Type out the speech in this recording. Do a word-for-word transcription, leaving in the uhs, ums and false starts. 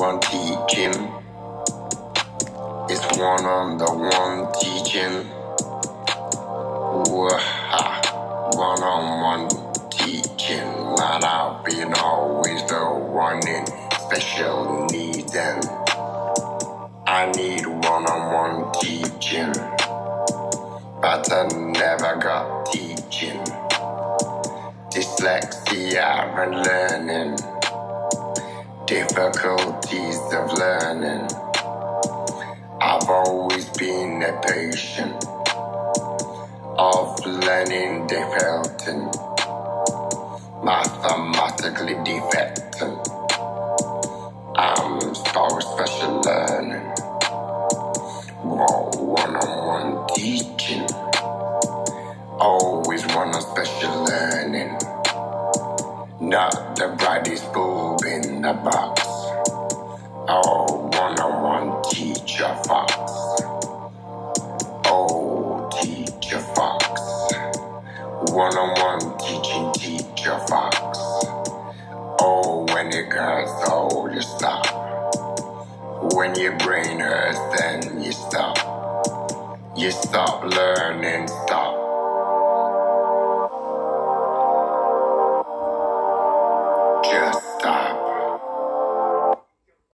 one teaching. It's one-on-the-one teaching. Wah-ha. One-on-one teaching. Man, I've been always the one in special needs, and I need one-on-one teaching, but I never got teaching. Dyslexia and learning, difficulties of learning. I've always been a patient of learning defecting, mathematically defecting. I'm so special learning. Whoa, one-on-one teaching. Always one on special learning. Not the brightest bulb in the box. Oh, one-on-one teacher Fox. Oh, teacher Fox. One-on-one teaching teacher Fox. Oh, when it gets old, you stop. When your brain hurts, then you stop. You stop learning.